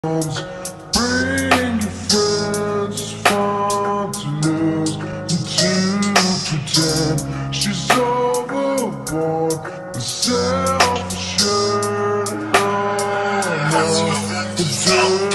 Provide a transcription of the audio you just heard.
Bring your friends, fun to lose and to pretend she's overboard and self-assured. No, no,